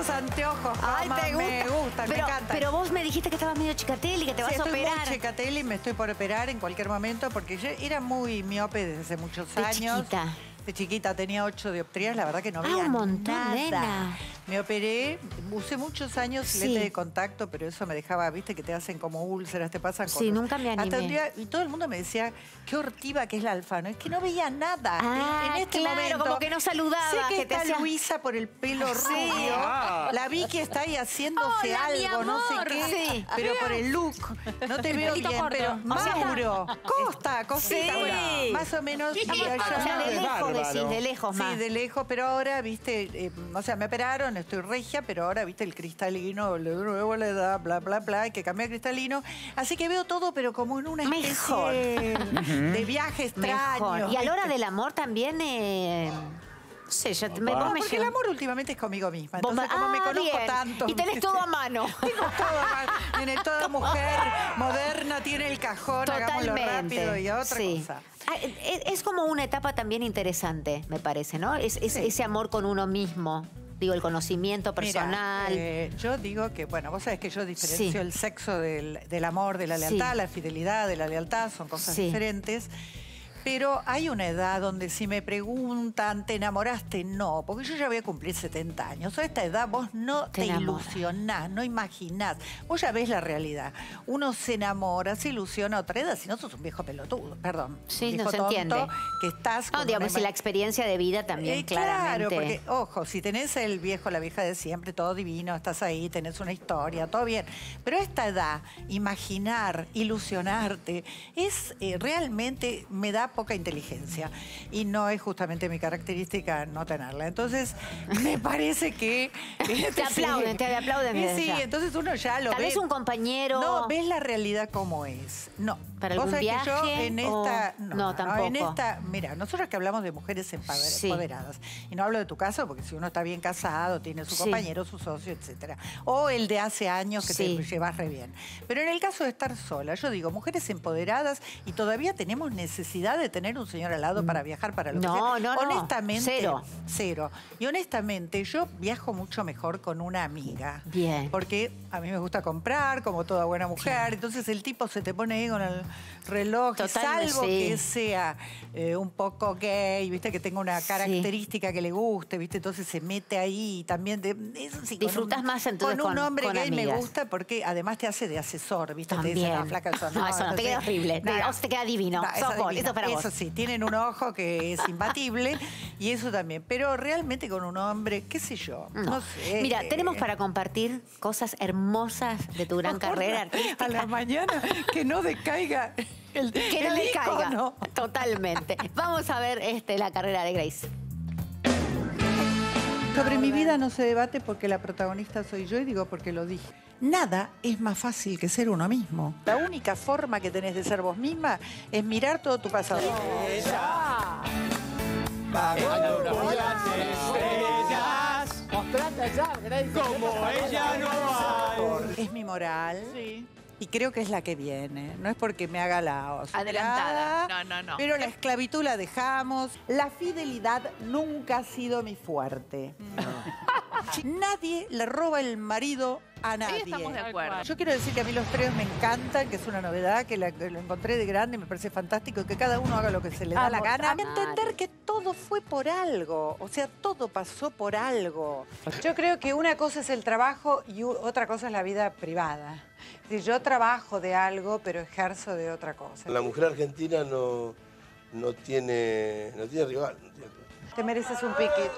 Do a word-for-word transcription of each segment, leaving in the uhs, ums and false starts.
esos anteojos. Ay, mamá, te gusta. Me gustan, pero, me encantan. Pero vos me dijiste que estabas medio chicatelli, que te sí, vas a estoy operar. muy chicatelli, me estoy por operar en cualquier momento porque yo era muy miope desde hace muchos De años. chiquita. De chiquita tenía ocho dioptrías, la verdad que no Ah, veía un montón, nada. nena. Me operé, usé muchos años Sí. lente de contacto, pero eso me dejaba, viste, que te hacen como úlceras, te pasan cosas. Sí, nunca me animé. Hasta un día, y todo el mundo me decía, qué hortiva que es la Alfano. Es que no veía nada. Ah, en este claro, momento, como que no saludaba. sé que, que te está hacía... Luisa por el pelo Sí. rubio. La vi que está ahí haciéndose Hola, mi algo, no sé amor. qué. Sí. Pero por el look. No te veo Pelito bien, corto. pero O sea, Mauro. Costa, cosita. Sí. Bueno, más o menos. y O sea, allá- de lejos bárbaro. decís, de lejos más. Sí, de lejos, pero ahora, viste, eh, o sea, me operaron, estoy regia, pero ahora, viste, el cristalino, de nuevo le da, bla, bla, bla, hay que cambiar cristalino. Así que veo todo, pero como en una especie Mejor. de viaje extraño. Mejor. Y a la hora del amor también... Eh... No sé, yo, me, vos me Porque el llevo- amor últimamente es conmigo misma. Vos Entonces, me- como me Ah, conozco bien. tanto. Y tenés ¿viste? todo a mano. Tengo todo a mano. Tiene toda mujer moderna, tiene el cajón, hagámoslo rápido y a otra sí. cosa. Ah, Es es como una etapa también interesante, me parece, ¿no? Es, es Sí. ese amor con uno mismo. Digo, el conocimiento personal. Mira, eh, yo digo que, bueno, vos sabés que yo diferencio Sí. el sexo del, del amor, de la lealtad, Sí. la fidelidad, de la lealtad, son cosas Sí. diferentes. Pero hay una edad donde si me preguntan, ¿te enamoraste? No, porque yo ya voy a cumplir setenta años. A esta edad vos no Te te, enamoras. ilusionás, no imaginás. Vos ya ves la realidad. Uno se enamora, se ilusiona a otra edad, si no sos un viejo pelotudo, perdón. Sí, un no viejo se tonto entiende. Que estás No, con digamos, una y la experiencia de vida también, eh, claramente. Claro, porque, ojo, si tenés el viejo, la vieja de siempre, todo divino, estás ahí, tenés una historia, todo bien. Pero a esta edad, imaginar, ilusionarte, es eh, realmente, me da poca inteligencia. Y no es justamente mi característica no tenerla. Entonces, me parece que... Te aplauden, te aplauden. Eh, Sí, ya. entonces uno ya lo Tal ve. vez un compañero... No, ves la realidad como es. No. ¿Para Vos algún sabés que yo viaje en o- esta... No, tampoco. En esta... Mira, nosotros que hablamos de mujeres empoder- Sí. empoderadas. Y no hablo de tu caso, porque si uno está bien casado, tiene su Sí. compañero, su socio, etcétera. O el de hace años que Sí. te llevas re bien. Pero en el caso de estar sola, yo digo, mujeres empoderadas y todavía tenemos necesidad de tener un señor al lado para viajar, para lo No, que sea. no, no. Honestamente, Cero. Cero. Y honestamente, yo viajo mucho mejor con una amiga. Bien. Porque a mí me gusta comprar, como toda buena mujer. Entonces el tipo se te pone ahí con el reloj. y Totalmente, salvo sí. que sea eh, un poco gay, viste, que tenga una característica que le guste, viste, entonces se mete ahí y también... De, eso sí, con Disfrutas un- más, entonces, Con un con- hombre con gay me amigas. gusta porque además te hace de asesor, viste. Te También. dice, no, flaca, eso no. No, eso no, te entonces- queda horrible. Te- No, o sea, te queda divino. no, Sos eso vos, divino. eso para vos. Eso sí, tienen un ojo que es imbatible y eso también. Pero realmente con un hombre, qué sé yo, no, No. sé. Mira, tenemos para compartir cosas hermosas de tu gran carrera artística. A la mañana que no decaiga el, Que no el decaiga. ícono. Totalmente. Vamos a ver este, la carrera de Grace. Sobre mi vida no se debate porque la protagonista soy yo y digo porque lo dije. Nada es más fácil que ser uno mismo. La única forma que tenés de ser vos misma es mirar todo tu pasado. Como ella no hay. Es mi moral. Y creo que es la que viene. No es porque me haga la osa. Adelantada. No, no, no. Pero la esclavitud la dejamos. La fidelidad nunca ha sido mi fuerte. Nadie le roba el marido a nadie. Ahí estamos de acuerdo. Yo quiero decir que a mí los tres me encantan, que es una novedad, que, la- que lo encontré de grande y me parece fantástico, y que cada uno haga lo que se le da la Amo, gana. amo. Entender que todo fue por algo, o sea, todo pasó por algo. Yo creo que una cosa es el trabajo y u- otra cosa es la vida privada. Es decir, yo trabajo de algo, pero ejerzo de otra cosa. La mujer argentina no, no, tiene, no tiene rival. no tiene rival. Te mereces un piquito.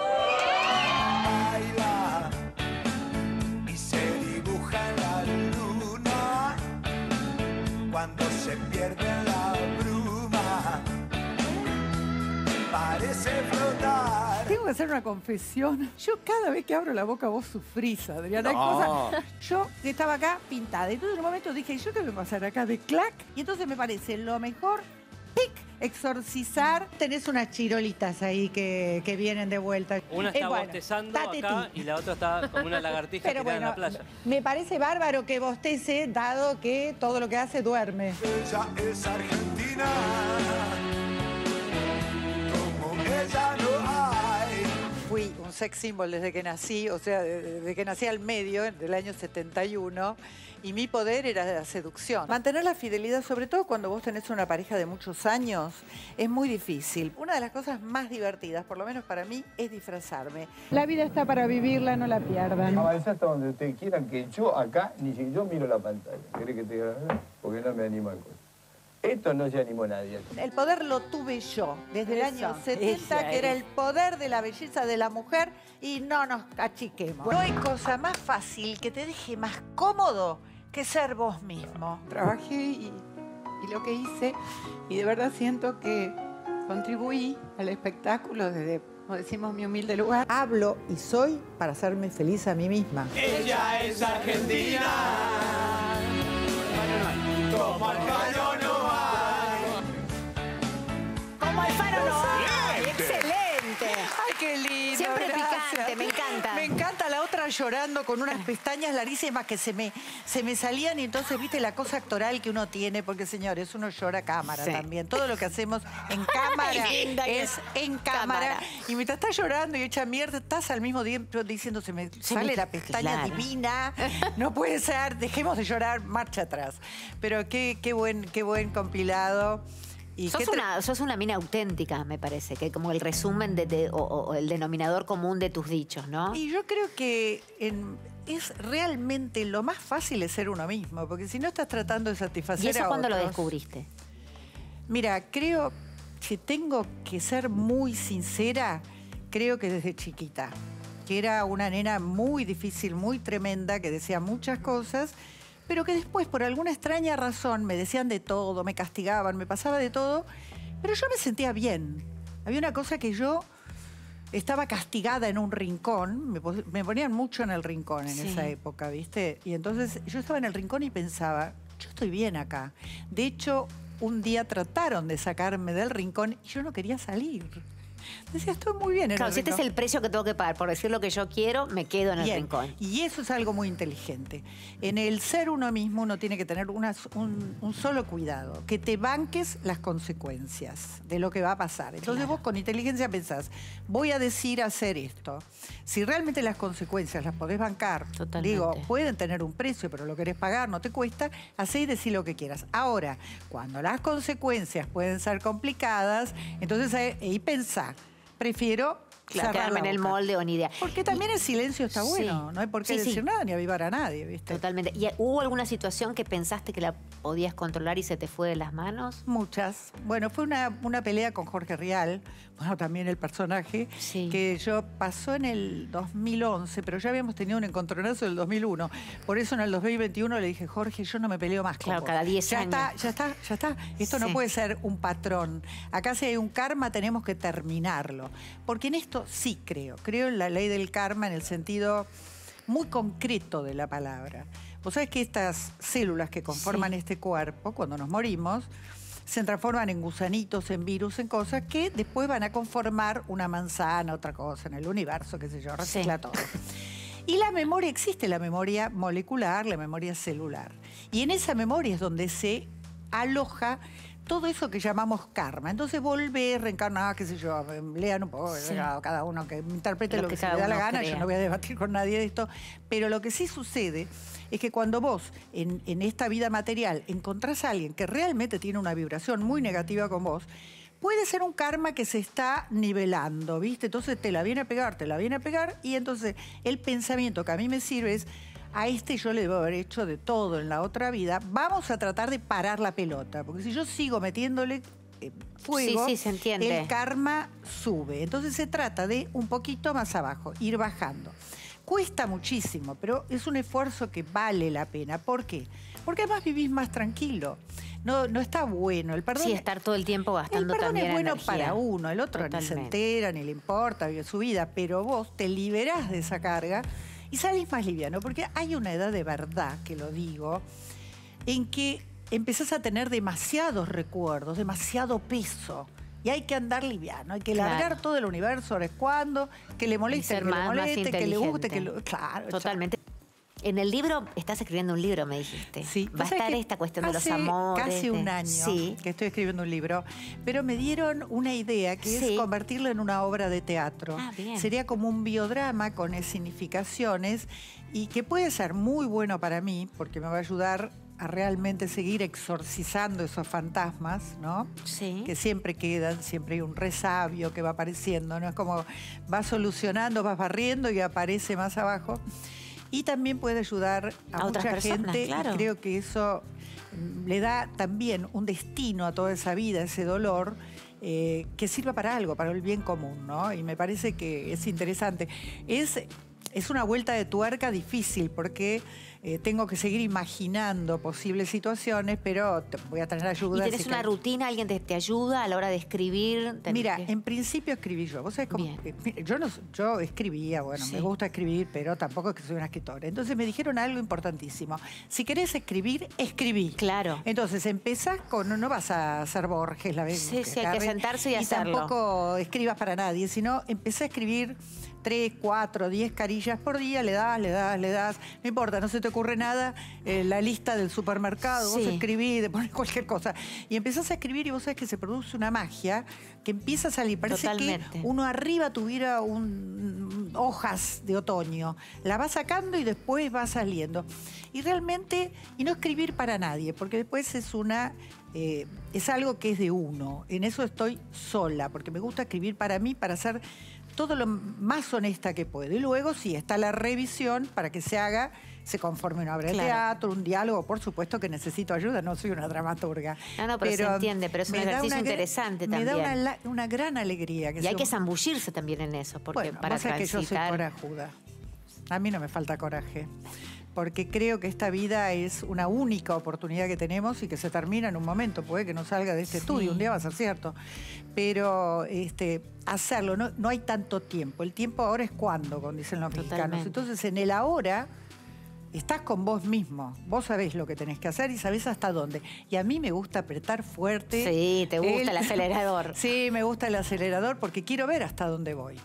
Baila y se dibuja en la luna cuando se pierde en la bruma. Parece flotar. Tengo que hacer una confesión. Yo cada vez que abro la boca vos sufrís, Adriana. Hay No. cosas- Yo estaba acá pintada. Entonces en un momento dije, ¿yo qué vengo a hacer acá de clac? Y entonces me parece lo mejor, ¡pic! Exorcizar. Tenés unas chirolitas ahí que, que vienen de vuelta. Una Eh, está bueno, bostezando date acá ti. y la otra está como una lagartija Pero tirada bueno, en la playa. me parece bárbaro que bostece, dado que todo lo que hace duerme. Ella es argentina, como ella no hay. Fui un sex symbol desde que nací, o sea, desde que nací al medio, del año setenta y uno, y mi poder era de la seducción. Mantener la fidelidad, sobre todo cuando vos tenés una pareja de muchos años, es muy difícil. Una de las cosas más divertidas, por lo menos para mí, es disfrazarme. La vida está para vivirla, no la pierdan. Avanzá hasta donde ustedes quieran, que yo acá, ni si yo miro la pantalla. ¿Querés que te diga la verdad? Porque no me animo a cosas. Esto no se animó nadie. El poder lo tuve yo, desde el Eso, año setenta, esa que era es. el poder de la belleza de la mujer, y no nos achiquemos. No hay cosa más fácil que te deje más cómodo que ser vos mismo. Trabajé y, y lo que hice, y de verdad siento que contribuí al espectáculo desde, como decimos, mi humilde lugar. Hablo y soy para hacerme feliz a mí misma. Ella es argentina. Como Alfaro no hay. Como Alfaro no hay. ¡Excelente! ¡Ay, qué lindo! Siempre gracias. picante, me encanta. Me encanta la otra llorando con unas pestañas larguísimas que se me, se me salían, y entonces, viste, la cosa actoral que uno tiene, porque, señores, uno llora a cámara Sí. también. Todo lo que hacemos en cámara Linda que es en cámara. cámara. Y mientras estás llorando y hecha mierda, estás al mismo tiempo diciendo, se me sale me- la pestaña claro. divina, no puede ser, dejemos de llorar, marcha atrás. Pero qué, qué, buen, qué buen compilado. Y Sos qué tra- una, sos una mina auténtica, me parece, que como el resumen de, de- o, o el denominador común de tus dichos, ¿no? Y yo creo que en- es realmente lo más fácil es ser uno mismo, porque si no estás tratando de satisfacer ¿Y eso a cuándo lo otros- descubriste? Mira, creo que tengo que ser muy sincera, creo que desde chiquita, que era una nena muy difícil, muy tremenda, que decía muchas cosas, pero que después, por alguna extraña razón, me decían de todo, me castigaban, me pasaba de todo, pero yo me sentía bien. Había una cosa que yo estaba castigada en un rincón, me, pos- me ponían mucho en el rincón en Sí. esa época, ¿viste? Y entonces yo estaba en el rincón y pensaba, yo estoy bien acá. De hecho, un día trataron de sacarme del rincón y yo no quería salir. Decía, estoy muy bien en Claro, el si este es rincón. el precio que tengo que pagar por decir lo que yo quiero, me quedo en el Bien, rincón. y eso es algo muy inteligente. En el ser uno mismo uno tiene que tener una- un, un solo cuidado, que te banques las consecuencias de lo que va a pasar. Entonces Claro. vos con inteligencia pensás, voy a decir hacer esto. Si realmente las consecuencias las podés bancar, Totalmente. digo, pueden tener un precio, pero lo querés pagar, no te cuesta, hacé y decí lo que quieras. Ahora, cuando las consecuencias pueden ser complicadas, entonces ahí, ahí pensá, prefiero Claro, cerrar quedarme la en el boca. molde o ni idea. Porque también el silencio está Sí. bueno, no hay por qué Sí, sí. decir nada ni avivar a nadie, ¿viste? Totalmente. ¿Y hubo alguna situación que pensaste que la podías controlar y se te fue de las manos? Muchas. Bueno, fue una, una pelea con Jorge Rial, bueno, también el personaje, Sí. que yo pasó en el dos mil once, pero ya habíamos tenido un encontronazo en el dos mil uno. Por eso en el dos mil veintiuno le dije, Jorge, yo no me peleo más con Claro, vos. cada diez ya años. Está, ya está, ya está. Esto no Sí. puede ser un patrón. Acá si hay un karma tenemos que terminarlo. Porque en esto sí creo. Creo en la ley del karma en el sentido muy concreto de la palabra. Vos sabés que estas células que conforman Sí. este cuerpo, cuando nos morimos, se transforman en gusanitos, en virus, en cosas que después van a conformar una manzana, otra cosa, en el universo, qué sé yo, recicla Sí. todo. Y la memoria, existe la memoria molecular, la memoria celular. Y en esa memoria es donde se aloja todo eso que llamamos karma. Entonces volver, reencarnar, qué sé yo, lean un poco, Sí. cada uno que interprete Lo lo, que que, se cada le da la uno gana, crea. yo no voy a debatir con nadie de esto, pero lo que sí sucede es que cuando vos en, en esta vida material encontrás a alguien que realmente tiene una vibración muy negativa con vos, puede ser un karma que se está nivelando, ¿viste? Entonces te la viene a pegar, te la viene a pegar, y entonces el pensamiento que a mí me sirve es, a este yo le debo haber hecho de todo en la otra vida, vamos a tratar de parar la pelota, porque si yo sigo metiéndole eh, fuego, Sí, sí, se entiende. el karma sube. Entonces se trata de un poquito más abajo, ir bajando. Cuesta muchísimo, pero es un esfuerzo que vale la pena. ¿Por qué? Porque además vivís más tranquilo. No, no está bueno. El perdón, Sí, estar todo el tiempo el gastando perdón también es bueno energía. para uno, el otro ni se Totalmente. entera, ni le importa, vive su vida, pero vos te liberás de esa carga y salís más liviano, porque hay una edad de verdad, que lo digo, en que empezás a tener demasiados recuerdos, demasiado peso. Y hay que andar liviano, hay que Claro. largar todo el universo, ahora es cuando, que le moleste, ser que le más- más moleste, que le guste, que inteligente. lo... Claro, Totalmente. En el libro, estás escribiendo un libro, me dijiste. Sí. Va a estar esta cuestión de los amores. Casi un de... año sí. que estoy escribiendo un libro, pero me dieron una idea que sí. es convertirlo en una obra de teatro. Ah, bien. Sería como un biodrama con significaciones y que puede ser muy bueno para mí porque me va a ayudar a realmente seguir exorcizando esos fantasmas, ¿no? Sí. Que siempre quedan, siempre hay un resabio que va apareciendo, ¿no? Es como vas solucionando, vas barriendo y aparece más abajo. Y también puede ayudar a, a mucha otras personas, gente, claro. Y creo que eso le da también un destino a toda esa vida, ese dolor, eh, que sirva para algo, para el bien común, ¿no? Y me parece que es interesante. Es, es una vuelta de tuerca difícil porque eh, tengo que seguir imaginando posibles situaciones, pero te, voy a tener ayuda. ¿Y tenés una rutina? ¿Alguien te, te ayuda a la hora de escribir? Mira, que... en principio escribí yo. ¿Vos sabés cómo? Eh, yo, no, yo escribía, bueno, sí. me gusta escribir, pero tampoco es que soy una escritora. Entonces me dijeron algo importantísimo. Si querés escribir, escribí. Claro. Entonces empezás con, no vas a hacer Borges la vez. Sí, sí, hay que sentarse y, y hacerlo. Y tampoco escribas para nadie, sino empecé a escribir tres, cuatro, diez carillas por día, le das, le das, le das. No importa, no se te ocurre nada, eh, la lista del supermercado, sí. vos escribís, te pones cualquier cosa. Y empezás a escribir y vos sabés que se produce una magia que empieza a salir. Parece Totalmente. que uno arriba tuviera un, hojas de otoño. La va sacando y después va saliendo. Y realmente, y no escribir para nadie, porque después es una... Eh, es algo que es de uno. En eso estoy sola, porque me gusta escribir para mí, para hacer todo lo más honesta que puedo. Y luego sí, está la revisión para que se haga, se conforme una obra de claro. teatro, un diálogo. Por supuesto que necesito ayuda, no soy una dramaturga. No, no, pero, pero se entiende, pero es un ejercicio interesante me también. Me da una, una gran alegría. Que y hay un... que zambullirse también en eso, porque bueno, para transitar... que yo soy corajuda. A mí no me falta coraje. Porque creo que esta vida es una única oportunidad que tenemos y que se termina en un momento. Puede que no salga de este sí. estudio, un día va a ser cierto. Pero este, hacerlo, no, no hay tanto tiempo. El tiempo ahora es cuando, como dicen los Totalmente. mexicanos. Entonces, en el ahora, estás con vos mismo. Vos sabés lo que tenés que hacer y sabés hasta dónde. Y a mí me gusta apretar fuerte. Sí, te gusta el, el acelerador. Sí, me gusta el acelerador porque quiero ver hasta dónde voy.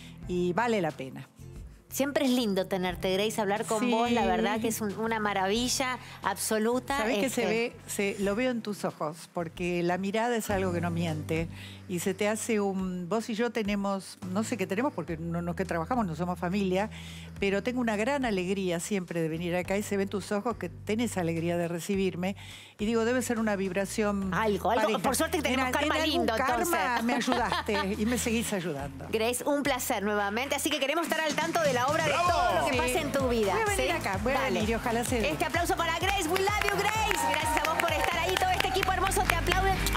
Y vale la pena. Siempre es lindo tenerte, Grace, hablar con sí. vos, la verdad que es un, una maravilla absoluta. Sabés este... que se ve, se, lo veo en tus ojos, porque la mirada es algo que no miente. Y se te hace un... Vos y yo tenemos, no sé qué tenemos, porque no, no que trabajamos, no somos familia, pero tengo una gran alegría siempre de venir acá y se ve en tus ojos que tenés alegría de recibirme. Y digo, debe ser una vibración... Algo, algo. Pareja. Por suerte que tenemos en, karma en lindo, karma entonces. Me ayudaste y me seguís ayudando. Grace, un placer nuevamente. Así que queremos estar al tanto de la obra, ¡Bravo! de todo lo que sí. pase en tu vida. Voy a venir ¿sí? acá, voy Dale. a venir y ojalá se dé. Este aplauso para Grace. We love you, Grace. Gracias a vos por estar ahí. Todo este equipo hermoso te aplaude.